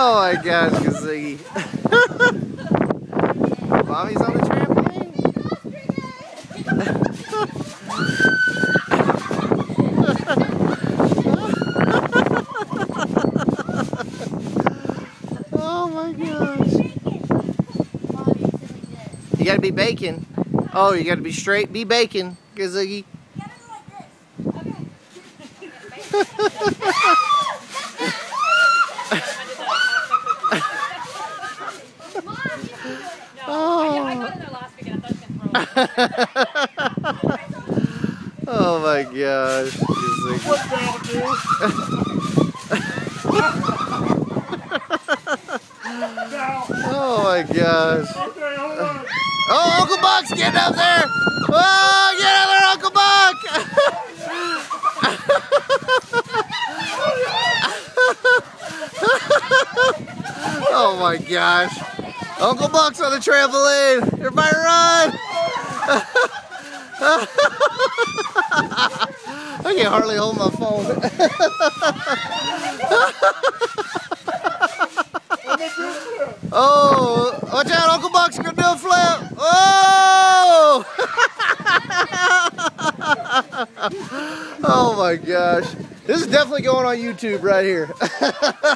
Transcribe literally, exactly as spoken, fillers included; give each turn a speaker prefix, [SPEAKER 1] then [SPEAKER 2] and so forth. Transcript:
[SPEAKER 1] Oh my gosh, Kaziggy. Mommy's on the trampoline? Oh my gosh. You gotta be bacon. Oh, you gotta be straight. Be bacon, Kaziggy. Oh my gosh.
[SPEAKER 2] What's down, dude?
[SPEAKER 1] Oh my gosh.
[SPEAKER 2] Okay, hold on.
[SPEAKER 1] Oh, Uncle Buck's getting up there. Oh, get up there, Uncle Buck. Oh my gosh. Uncle Buck's on the trampoline. Everybody run. I can hardly hold my phone. Oh, watch out, Uncle Buck's gonna do a flip. Oh! Oh my gosh. This is definitely going on YouTube right here.